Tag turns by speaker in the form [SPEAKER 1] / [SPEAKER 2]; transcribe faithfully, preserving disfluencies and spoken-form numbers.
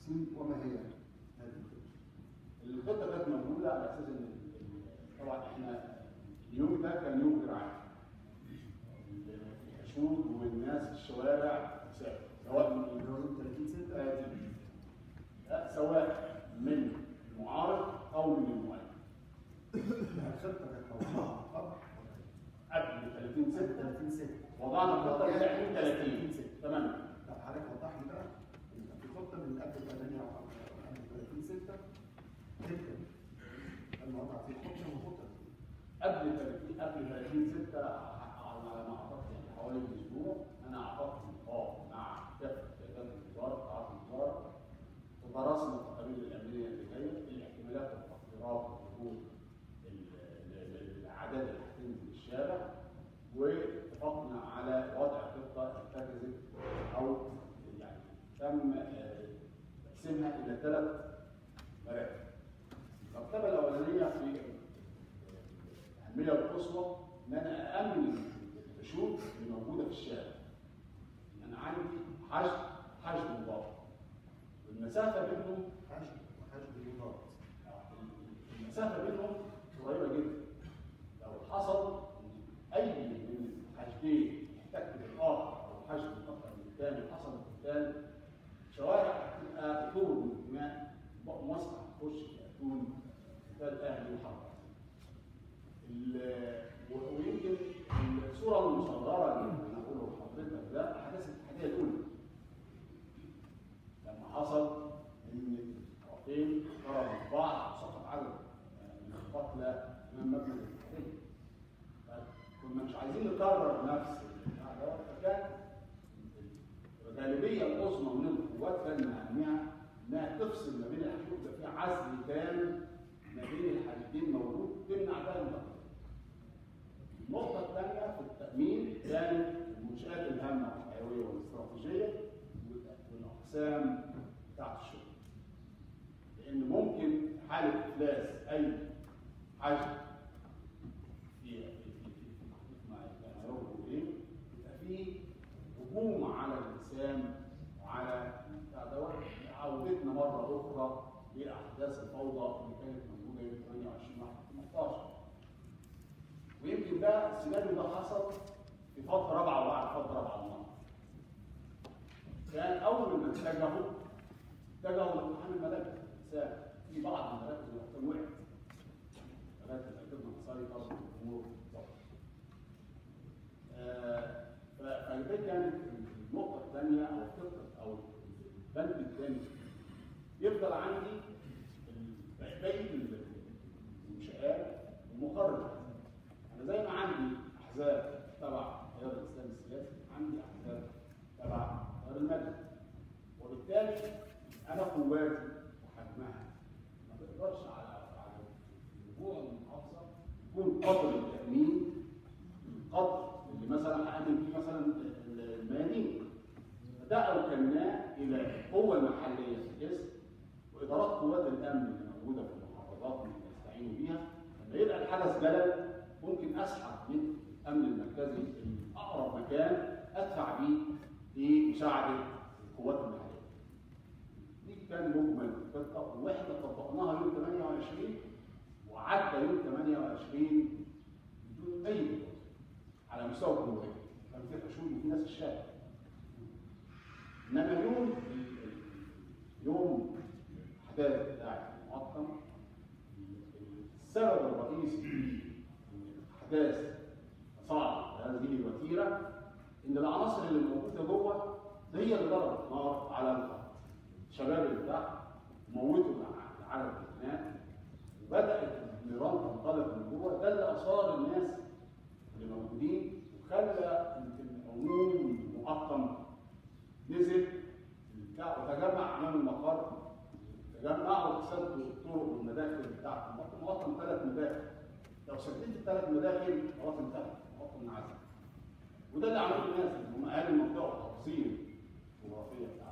[SPEAKER 1] التحسين وما هي هذه الخطه؟
[SPEAKER 2] الخطه كانت موجوده على اساس ان طبعا احنا اليوم ده كان يوم جراعي. الحشود والناس في الشوارع سواء من
[SPEAKER 1] يوم ثلاثين ستة
[SPEAKER 2] لا سواء من المعارض او من المؤيد.
[SPEAKER 1] الخطه كانت موضوعها قبل
[SPEAKER 2] قبل ثلاثين ستة
[SPEAKER 1] ثلاثين ستة
[SPEAKER 2] وضعنا الخطه بتاعت ثلاثين تمام.
[SPEAKER 1] طب حضرتك وضح لي بقى ان في خطه من قبل ثمانية قبل ثلاثين ستة تبدا الموضوع في خطه وخطه
[SPEAKER 2] قبل ثلاثين قبل ثلاثين ستة على ما اعتقد يعني حوالي اسبوع انا اعتقد اه مع كافه قيادات الوزاره قطاعات الوزاره ودرسنا التقارير الامنيه اللي جايه الاحتمالات والتقديرات وحدود الاعداد اللي هتنزل الشارع واتفقنا على وضع خطه اتخذت او يعني تم تقسيمها الى ثلاث مراكز. المرتبه الاولانيه في الاهميه القصوى ان انا امن الحشود اللي موجوده في الشارع. ان انا عندي حشد حشد مضاد والمسافه بينهم
[SPEAKER 1] حشد وحشد مضاد
[SPEAKER 2] المسافه بينهم قريبه جدا. لو حصل اي من الحشدين يحتك بالاخر او حشد الاخر من الثاني حصل قتال شوارع هتبقى بطول من الدماء مصنع تخش تكون قتال اهلي وحرب. ويمكن الصوره المصغره اللي انا بقوله لحضرتك ده احداث الاتحاديه الاولى لما حصل ان الطرفين ضربوا بعض وسقط عدد من القتلى امام مبنى الاتحاديه. كنا مش عايزين نكرر نفس البتاع دوت فكان الغالبيه العظمى من القوات كان مهمها انها تفصل ما بين الحشود ده في عزل تام ما بين الحشدين موجود تمنع ده النقطه. النقطه الثانيه في التامين كانت المنشات الهامه والحيويه والاستراتيجيه والاقسام بتاعت الشغل. لان ممكن في حاله افلاس اي حشد في في هجوم على الانسان وعلى بتاع دوت عودتنا مره اخرى لاحداث الفوضى اللي كانت موجوده يوم ثمانية وعشرين واحد خمستاشر. ويمكن ده السيناريو ده حصل في فتره رابعه وبعد فتره رابعه المنطقه. كان اول ما اتجهوا اتجهوا لامتحان المدارس سهل في بعض المراكز اللي وقعت. مراكز الخدمه الانصاري طلبت الامور آه فدي كانت النقطة الثانية أو الخطة أو البند الثاني. يفضل عندي بقية المنشآت المقررة. أنا زي ما عندي أحزاب تبع تيار الإسلام السياسي عندي أحزاب تبع تيار المدني. وبالتالي أنا قواتي وحجمها ما تقدرش على على رجوع المحافظة يكون قدر التأمين قدر اللي مثلا هامن فيه مثلا الميادين. ده اوكلناه الى القوه المحليه في الجسم وادارات قوات الامن اللي موجوده في المحافظات اللي بيستعينوا بيها. لما يبقى الحدث جلل ممكن اسحب من الامن المركزي اقرب مكان ادفع بيه لمساعده القوات المحليه. دي كان مجمل الخطه واحنا طبقناها يوم ثمانية وعشرين وعدى يوم ثمانية وعشرين بدون اي بطاقه على مستوى الجمهوريه. كان في حشود وفي ناس في الشارع. انما يوم يوم الاحداث بتاعت المعقم السبب الرئيسي في الاحداث صعب هذه الوتيره ان العناصر اللي موجوده جوه هي اللي ضربت نار على الارض. الشباب اللي تحت موتوا العدد هناك وبدات النيران تنطلق من جوه. ده اللي اثار الناس اللي موجودين وخلى العموم المعقم نزل وتجمع امام المقر. تجمعوا وسدوا الطرق والمداخل بتاعت المقر. المقر ثلاث مداخل. لو سديت الثلاث مداخل خلاص انتهى المقر انعزل. وده اللي عملوه الناس اللي هم اهالي المنطقه وتفاصيل جغرافيه